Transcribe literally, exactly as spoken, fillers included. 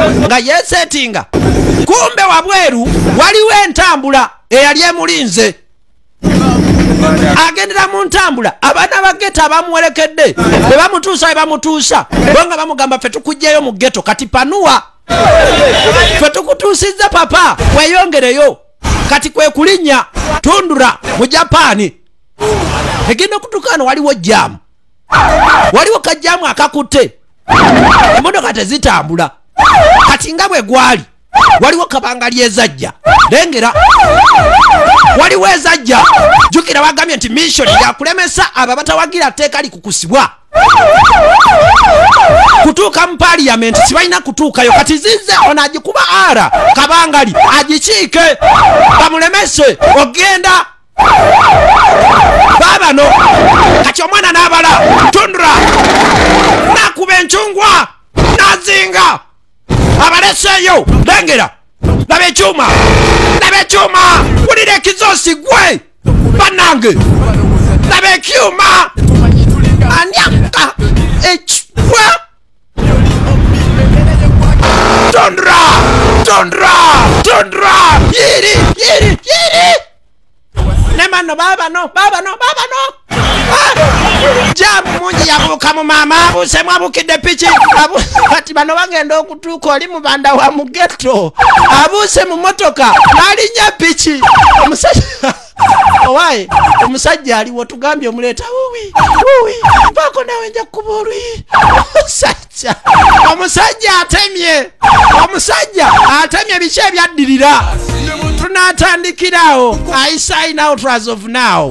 nga yesettinga kumbe wabweru waliwo entambula eyali emulinze agendera mu ntambula abaana ba ghetto abamuwerekedde bwe bamutuusa bwe bamutuusa bo nga bamugamba ffe tukugjeyo mu ghetto kati panuwa ffe tukutuusizza papa weyongereyo kati kwe kulinnya tundura mu Japaani egenda okutuuka waliwo jaamu waliwo kajjaamu akakutte emmotoka tezitambula kati nga bwe gwali waliwo kabangali ezajja lengera waliwo ezajja jukira bagambye nti mission yakulemesa aba batawagira tteeka likukusibwa kutuuka mu parliament sibalina kutuukayo kati zize ono agikuba ara kabangali agikiike bamulemese ogenda babano kati omwana n'abala tundura nakuba encungwa nazinga abaleseeyo lengera laba ekyuma laba ekyuma wulira ekizoosi gwe bannange laba ekyuma anyaka ekwa tundura tundura tundura yiri yiri yiri nemano babano babano babano jamu mungi yabuuka mu maama abusemu abukidde piki kati bano bagenda okutuuka oli mu banda wa mu ghetto abuuse mu motoka n'alinnya piki omusajja owaye omusajja aliwo tugambye omuleeta wuwi wuwi mpaako nawe nja kukuba olwi omusajja omusajja atemye omusajja atemye biki ebyaddirira tunaatandikirawo I sign out as of now